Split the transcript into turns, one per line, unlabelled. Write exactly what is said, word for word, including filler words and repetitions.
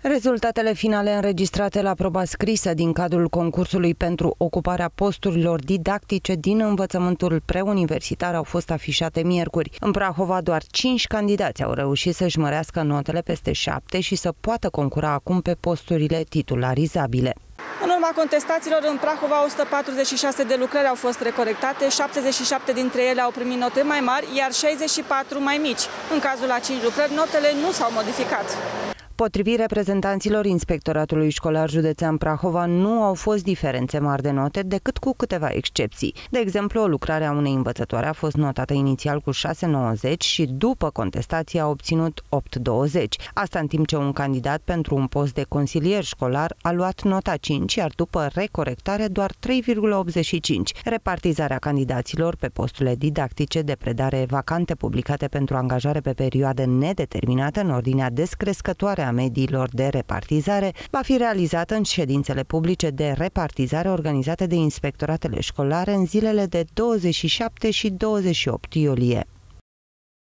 Rezultatele finale înregistrate la proba scrisă din cadrul concursului pentru ocuparea posturilor didactice din învățământul preuniversitar au fost afișate miercuri. În Prahova, doar cinci candidați au reușit să-și mărească notele peste șapte și să poată concura acum pe posturile titularizabile.
În urma contestațiilor, în Prahova, o sută patruzeci și șase de lucrări au fost recorectate, șaptezeci și șapte dintre ele au primit note mai mari, iar șaizeci și patru mai mici. În cazul a cinci lucrări, notele nu s-au modificat.
Potrivit reprezentanților Inspectoratului Școlar Județean Prahova, nu au fost diferențe mari de note, decât cu câteva excepții. De exemplu, o lucrare a unei învățătoare a fost notată inițial cu șase virgulă nouăzeci și după contestație a obținut opt virgulă douăzeci. Asta în timp ce un candidat pentru un post de consilier școlar a luat nota cinci, iar după recorectare doar trei virgulă optzeci și cinci. Repartizarea candidaților pe posturile didactice de predare vacante publicate pentru angajare pe perioadă nedeterminată în ordinea descrescătoare a mediilor de repartizare va fi realizată în ședințele publice de repartizare organizate de inspectoratele școlare în zilele de douăzeci și șapte și douăzeci și opt iulie.